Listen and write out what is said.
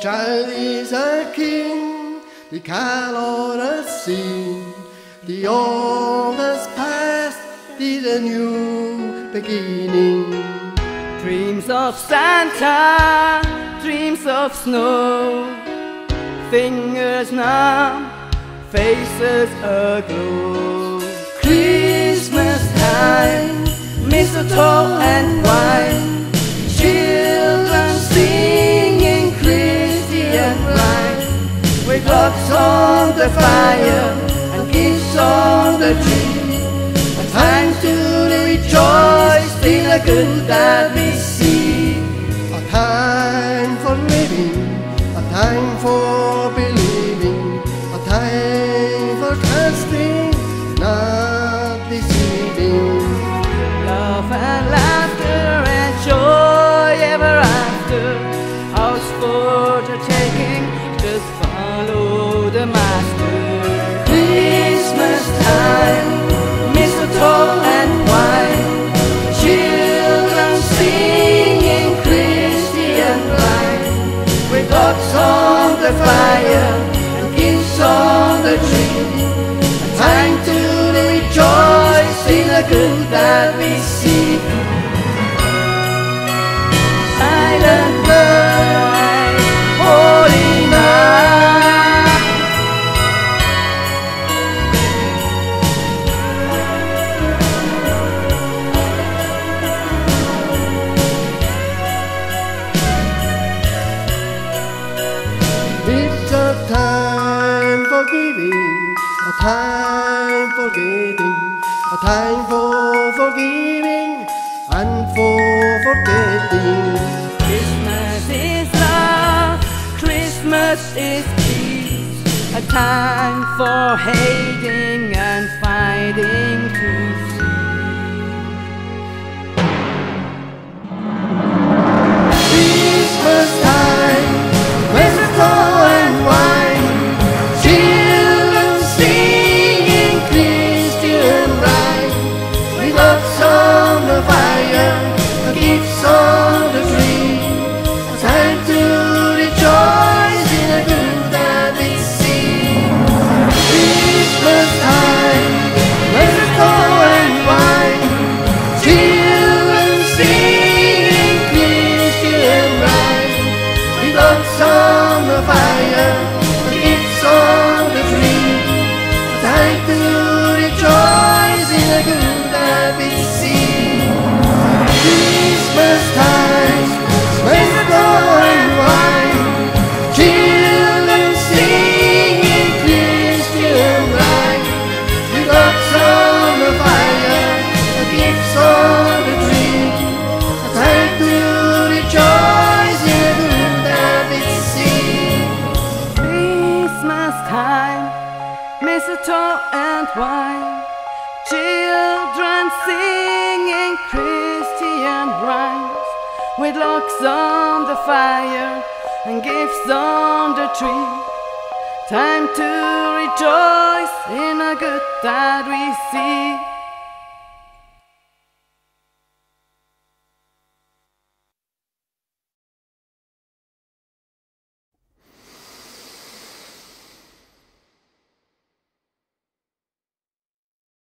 child is a king, the carol has seen, the old has passed, the new beginning. Dreams of Santa, dreams of snow, fingers numb, faces aglow. Christmas time, mistletoe and wine, children singing Christian rhyme, with logs on the fire and gifts on the tree. A time to rejoice in the good that we see. A time for living, a time for believing, a time for trusting, not deceiving. Love and laughter and joy ever after, ours for the taking, just follow the master. Christmas time, mistletoe and wine, children singing Christian rhyme, with logs on the fire and gifts on the tree. A time to rejoice in the good that we see. Silent night, holy night. It's a time for giving, a time for getting, a time for forgiving and for forgetting. Christmas is love, Christmas is peace, a time for hating and fighting to see. Christmas time, mistletoe and wine, children singing Christian rhyme, with logs on the fire, gifts on the tree. A time to rejoice in the good that we see. Christmas time, mistletoe and wine, children singing Christian rhyme, with logs on the fire, gifts on the tree. A time to rejoice in the good that we see. Christmas time, mistletoe and wine, children singing Christian rhyme, with logs on the fire, gifts on the tree. A time to rejoice in the good that we see. Christmas time, mistletoe and wine, children singing Christian rhymes, with logs on the fire and gifts on the tree. Time to rejoice in the good that we see.